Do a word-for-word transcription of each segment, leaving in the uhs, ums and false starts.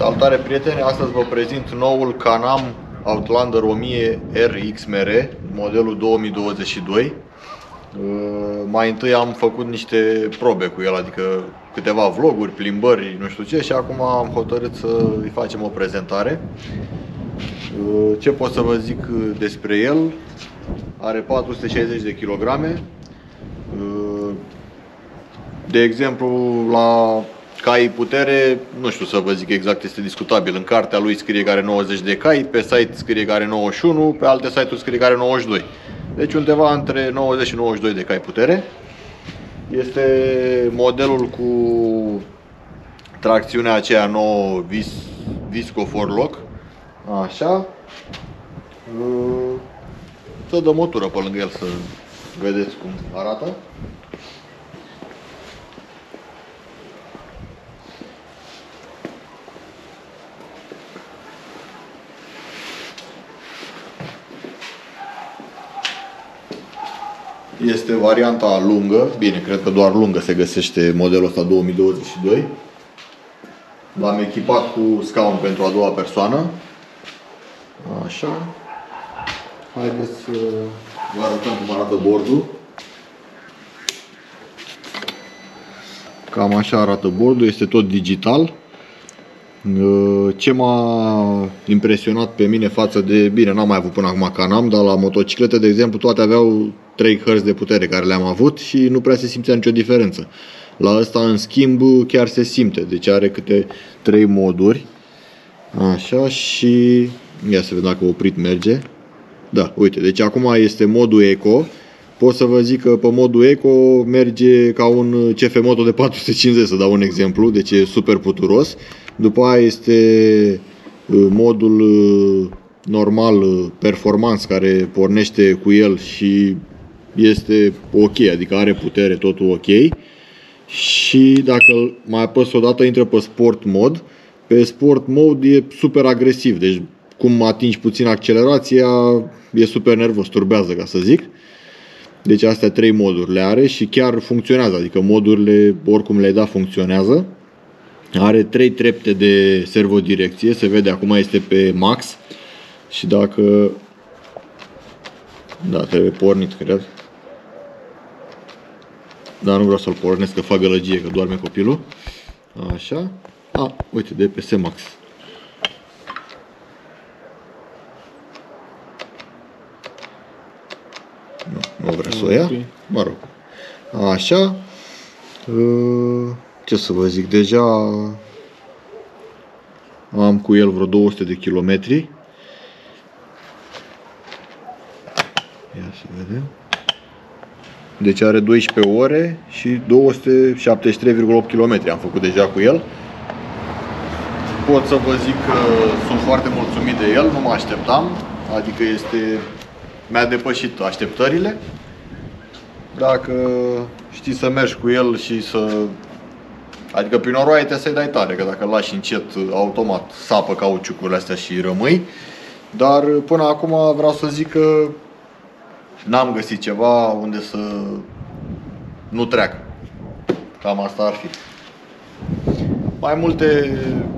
Salutare prieteni, astăzi vă prezint noul Can-Am Outlander o mie R X M R, modelul două mii douăzeci și doi. Mai întâi am făcut niște probe cu el, adică câteva vloguri, plimbări, nu știu ce, și acum am hotărât să îi facem o prezentare. Ce pot să vă zic despre el? Are patru sute șaizeci de kilograme. De exemplu, la cai putere, nu știu să vă zic exact, este discutabil. În cartea lui scrie că are nouăzeci de cai, pe site scrie că are nouăzeci și unu, pe alte site-uri scrie că are nouăzeci și doi. Deci undeva între nouăzeci și nouăzeci și doi de cai putere. Este modelul cu tracțiunea aceea nouă Vis, Visco four lock. Așa. Să dăm o tură pe lângă el să vedeți cum arată. Este varianta lungă, bine, cred că doar lungă se găsește modelul ăsta două mii douăzeci și doi. L-am echipat cu scaun pentru a doua persoană. Așa. Haideți să vă arătăm cum arată bordul. Cam așa arată bordul, este tot digital. Ce m-a impresionat pe mine față de, bine, n-am mai avut până acum Can-Am, dar la motociclete, de exemplu, toate aveau trei hărți de putere care le-am avut și nu prea se simțea nicio diferență. La ăsta, în schimb, chiar se simte, deci are câte trei moduri. Așa, și ia să vedem dacă oprit merge. Da, uite, deci acum este modul Eco. Pot să vă zic că pe modul Eco merge ca un C F Moto de patru sute cincizeci, să dau un exemplu, deci e super puturos. După aia este modul normal, performance, care pornește cu el și este ok, adică are putere, totul ok. Și dacă mai apăs o dată, intră pe Sport Mode. Pe Sport Mode e super agresiv, deci cum atingi puțin accelerația, e super nervos, turbează, ca să zic. Deci astea trei moduri le are și chiar funcționează, adică modurile, oricum le-ai dat, funcționează. Are trei trepte de servodirecție, se vede acum este pe max. Și dacă... Da, trebuie pornit, cred. Dar nu vreau să-l pornesc, că fac gălăgie, că doarme copilul. Așa. A, uite, de P S Max. Nu, nu vrea să o ia. Mă rog. Așa. Ce să vă zic, deja am cu el vreo două sute de kilometri. Ia să vedem. Deci are douăsprezece ore și două sute șaptezeci și trei virgulă opt kilometri am făcut deja cu el. Pot să vă zic că sunt foarte mulțumit de el, nu mă așteptam, adică este, mi-a depășit așteptările. Dacă știi să mergi cu el și să... Adică prin noroaie trebuie să-i dai tare, că dacă îl lași încet, automat sapă cauciucurile astea și rămâi. Dar până acum vreau să zic că n-am găsit ceva unde să nu treacă. Cam asta ar fi. Mai multe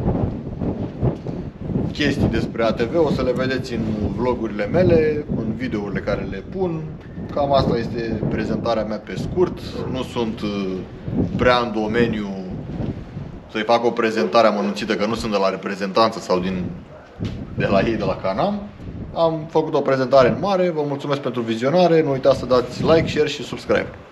chestii despre A T V o să le vedeți în vlogurile mele, în videourile care le pun. Cam asta este prezentarea mea pe scurt. Nu sunt prea în domeniu să-i fac o prezentare amănunțită, că nu sunt de la reprezentanță sau din, de la ei, de la Can-Am. Am făcut o prezentare în mare, vă mulțumesc pentru vizionare, nu uitați să dați like, share și subscribe.